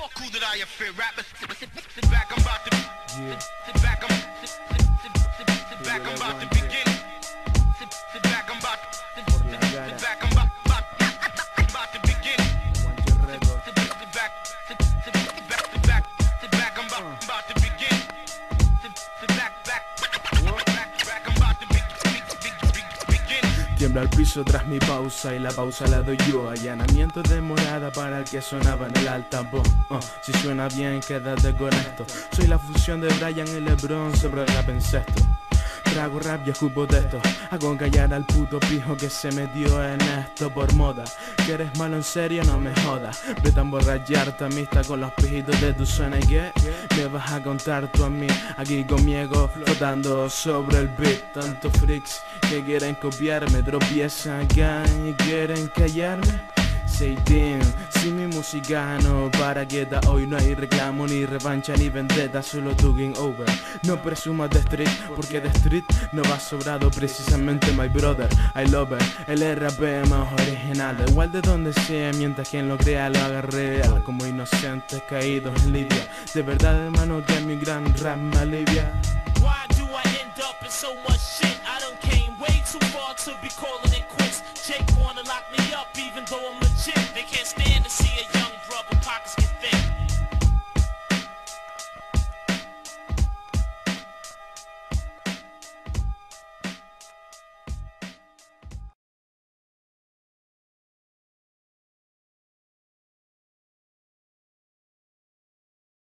Fuck who did I offend, rappers. Sit back, I'm about to. Sit back, sit back, I'm about to begin. Sit back, I'm about to. Sit back, I'm about to begin. Sit back, I'm about to begin. Sit back, I'm about to begin. Tiembla el piso tras mi pausa y la pausa la doy yo. Allanamiento de morada para el que sonaba en el altavoz. Si suena bien, quédate con esto. Soy la fusión de Brian y LeBron sobre el rap en Sesto. Trago rap y escupo texto. Hago callar al puto pijo que se metió en esto por moda. Que eres malo en serio, no me jodas. Vete a emborracharte amistad con los pijitos de tu zona. ¿Y qué? Me vas a contar tú a mí. Aquí conmigo flotando sobre el beat. Tantos freaks que quieren copiarme, tropiezan acá y quieren callarme. Say damn, si mi música no para quieta, hoy no hay reclamo, ni revancha, ni vendetta, solo tu game over. No presumas de street, porque de street no va sobrado precisamente my brother. I love it, el RP más original, da igual de donde sea, mientras quien lo crea lo haga real. Como inocentes caídos en lidia, de verdad hermano que mi gran rap me alivia.